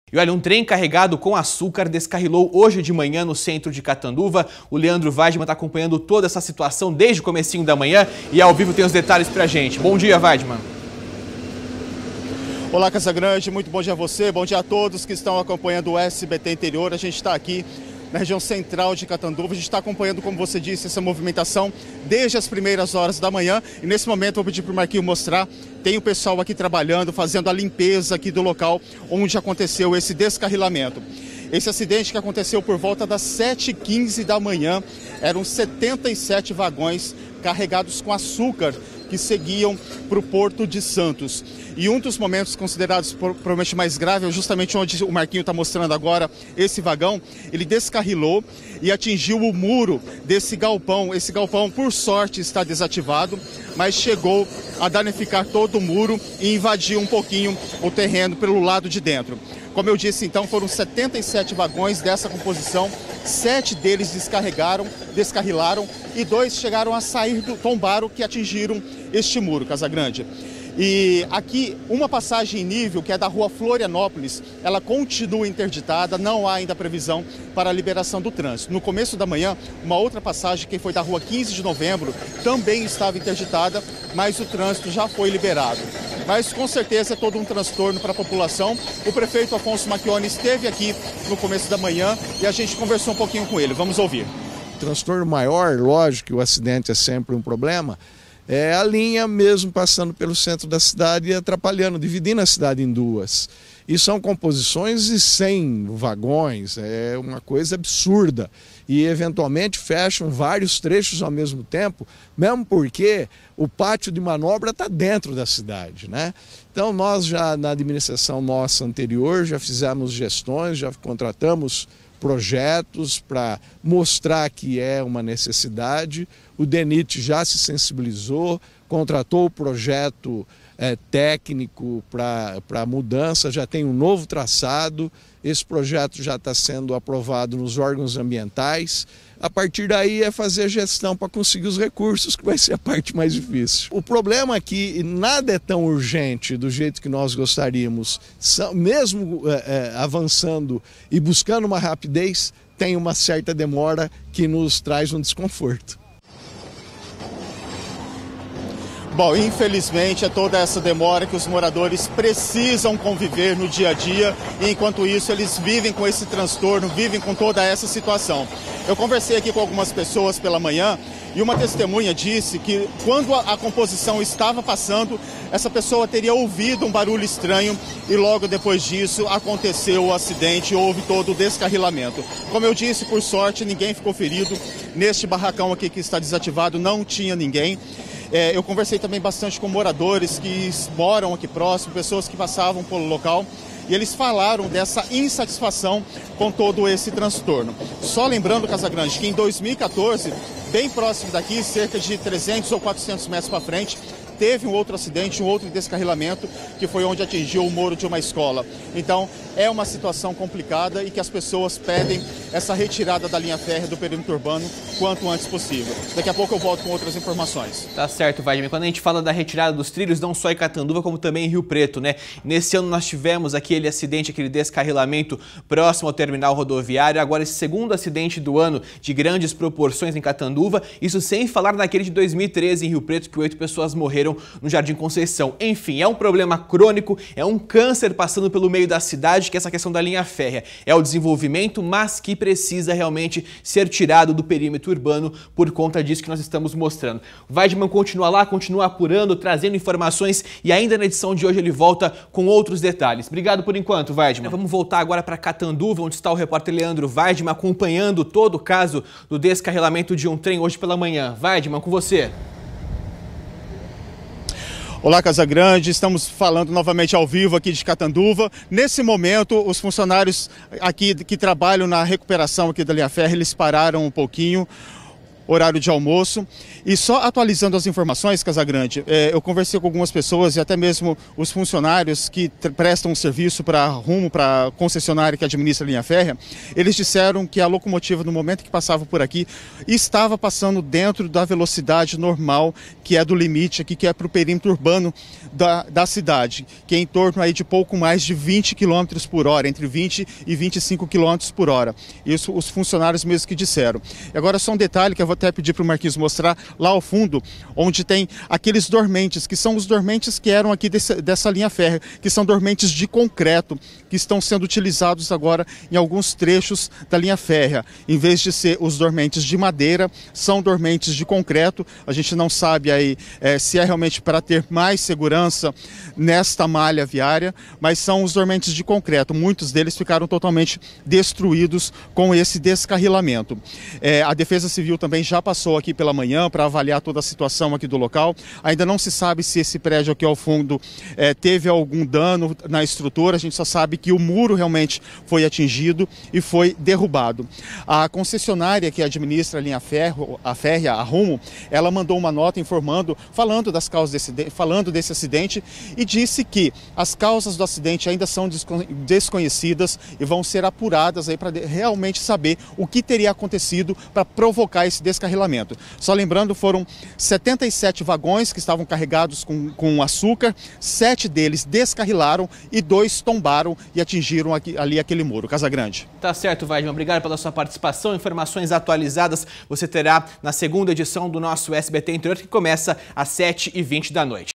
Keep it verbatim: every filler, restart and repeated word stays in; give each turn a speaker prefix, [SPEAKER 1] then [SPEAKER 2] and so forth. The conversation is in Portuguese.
[SPEAKER 1] E olha, um trem carregado com açúcar descarrilou hoje de manhã no centro de Catanduva. O Leandro Weidman está acompanhando toda essa situação desde o comecinho da manhã e ao vivo tem os detalhes pra gente. Bom dia, Weidman.
[SPEAKER 2] Olá, Casagrande, muito bom dia a você, bom dia a todos que estão acompanhando o S B T Interior. A gente está aqui na região central de Catanduva, a gente está acompanhando, como você disse, essa movimentação desde as primeiras horas da manhã. E nesse momento eu vou pedir para o Marquinhos mostrar, tem o pessoal aqui trabalhando, fazendo a limpeza aqui do local onde aconteceu esse descarrilamento. Esse acidente que aconteceu por volta das sete e quinze da manhã, eram setenta e sete vagões carregados com açúcar que seguiam para o Porto de Santos. E um dos momentos considerados provavelmente mais grave é justamente onde o Marquinho está mostrando agora esse vagão. Ele descarrilou e atingiu o muro desse galpão. Esse galpão, por sorte, está desativado, mas chegou a danificar todo o muro e invadir um pouquinho o terreno pelo lado de dentro. Como eu disse, então, foram setenta e sete vagões dessa composição, sete deles descarregaram, descarrilaram e dois chegaram a sair do tombaro que atingiram este muro, Casagrande. E aqui, uma passagem em nível, que é da rua Florianópolis, ela continua interditada, não há ainda previsão para a liberação do trânsito. No começo da manhã, uma outra passagem, que foi da rua quinze de novembro, também estava interditada, mas o trânsito já foi liberado. Mas com certeza é todo um transtorno para a população. O prefeito Afonso Macchione esteve aqui no começo da manhã e a gente conversou um pouquinho com ele. Vamos ouvir.
[SPEAKER 3] O transtorno maior, lógico que o acidente é sempre um problema, é a linha mesmo passando pelo centro da cidade e atrapalhando, dividindo a cidade em duas. E são composições de cem vagões, é uma coisa absurda. E eventualmente fecham vários trechos ao mesmo tempo, mesmo porque o pátio de manobra está dentro da cidade, né? Então nós já na administração nossa anterior já fizemos gestões, já contratamos projetos para mostrar que é uma necessidade. O DENIT já se sensibilizou, contratou o projeto é, técnico para a mudança, já tem um novo traçado, esse projeto já está sendo aprovado nos órgãos ambientais. A partir daí é fazer a gestão para conseguir os recursos, que vai ser a parte mais difícil. O problema é que nada é tão urgente do jeito que nós gostaríamos, mesmo é, é, avançando e buscando uma rapidez, tem uma certa demora que nos traz um desconforto.
[SPEAKER 2] Bom, infelizmente é toda essa demora que os moradores precisam conviver no dia a dia e enquanto isso eles vivem com esse transtorno, vivem com toda essa situação. Eu conversei aqui com algumas pessoas pela manhã e uma testemunha disse que quando a, a composição estava passando, essa pessoa teria ouvido um barulho estranho e logo depois disso aconteceu o acidente, houve todo o descarrilamento. Como eu disse, por sorte ninguém ficou ferido, neste barracão aqui que está desativado não tinha ninguém. É, eu conversei também bastante com moradores que moram aqui próximo, pessoas que passavam pelo local, e eles falaram dessa insatisfação com todo esse transtorno. Só lembrando, Casagrande, que em dois mil e quatorze, bem próximo daqui, cerca de trezentos ou quatrocentos metros para frente, teve um outro acidente, um outro descarrilamento, que foi onde atingiu o muro de uma escola. Então, é uma situação complicada e que as pessoas pedem essa retirada da linha férrea do perímetro urbano quanto antes possível. Daqui a pouco eu volto com outras informações.
[SPEAKER 1] Tá certo, Weidman. Quando a gente fala da retirada dos trilhos, não só em Catanduva, como também em Rio Preto, né? Nesse ano nós tivemos aquele acidente, aquele descarrilamento próximo ao terminal rodoviário. Agora esse segundo acidente do ano de grandes proporções em Catanduva. Isso sem falar naquele de dois mil e treze em Rio Preto, que oito pessoas morreram no Jardim Conceição. Enfim, é um problema crônico, é um câncer passando pelo meio da cidade, que é essa questão da linha férrea. É o desenvolvimento, mas que precisa realmente ser tirado do perímetro urbano por conta disso que nós estamos mostrando. O Weidman continua lá, continua apurando, trazendo informações e ainda na edição de hoje ele volta com outros detalhes. Obrigado por enquanto, Weidman. Vamos voltar agora para Catanduva, onde está o repórter Leandro Weidman acompanhando todo o caso do descarrilamento de um trem hoje pela manhã. Weidman, com você.
[SPEAKER 2] Olá, Casagrande, estamos falando novamente ao vivo aqui de Catanduva. Nesse momento, os funcionários aqui que trabalham na recuperação aqui da linha férrea, eles pararam um pouquinho. horário de almoço. E só atualizando as informações, Casagrande, é, eu conversei com algumas pessoas e até mesmo os funcionários que prestam serviço para Rumo, para a concessionária que administra a linha férrea, eles disseram que a locomotiva, no momento que passava por aqui, estava passando dentro da velocidade normal, que é do limite aqui, que é para o perímetro urbano da, da cidade, que é em torno aí de pouco mais de vinte quilômetros por hora, entre vinte e vinte e cinco quilômetros por hora. Isso os funcionários mesmos que disseram. E agora só um detalhe que eu vou até pedir para o Marquinhos mostrar, lá ao fundo, onde tem aqueles dormentes, que são os dormentes que eram aqui desse, dessa linha férrea, que são dormentes de concreto, que estão sendo utilizados agora em alguns trechos da linha férrea. Em vez de ser os dormentes de madeira, são dormentes de concreto. A gente não sabe aí é, se é realmente para ter mais segurança nesta malha viária, mas são os dormentes de concreto. Muitos deles ficaram totalmente destruídos com esse descarrilamento. É, a Defesa Civil também já passou aqui pela manhã para avaliar toda a situação aqui do local. Ainda não se sabe se esse prédio aqui ao fundo é, teve algum dano na estrutura. A gente só sabe que o muro realmente foi atingido e foi derrubado. A concessionária que administra a linha ferro, a férrea, a Rumo, ela mandou uma nota informando, falando das causas desse, falando desse acidente, e disse que as causas do acidente ainda são desconhecidas e vão ser apuradas aí para realmente saber o que teria acontecido para provocar esse descarrilamento. Só lembrando, foram setenta e sete vagões que estavam carregados com, com açúcar, sete deles descarrilaram e dois tombaram e atingiram aqui, ali aquele muro. Casagrande.
[SPEAKER 1] Tá certo, Weidman. Obrigado pela sua participação. Informações atualizadas você terá na segunda edição do nosso S B T Interior, que começa às sete e vinte da noite.